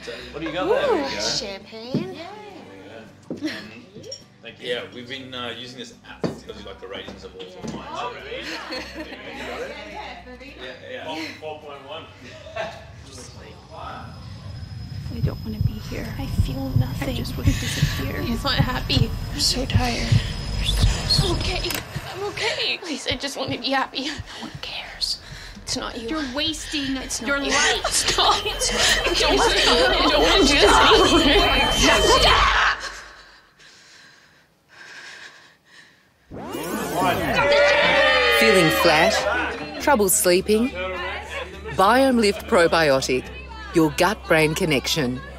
What do you got there? Ooh, champagne. Thank you. Yeah, we've been using this app because we like the ratings of all 4 wines. Oh, really? You got it? Yeah. 4.1. I don't want to be here. I feel nothing. I just want to disappear. I'm not happy. I'm so tired. I'm okay. I'm okay. Please, I just want to be happy. No one cares. It's not you. You're wasting your life. Stop. I don't want to do this anymore. Feeling flat? Trouble sleeping? Biome Lift Probiotic, your gut-brain connection.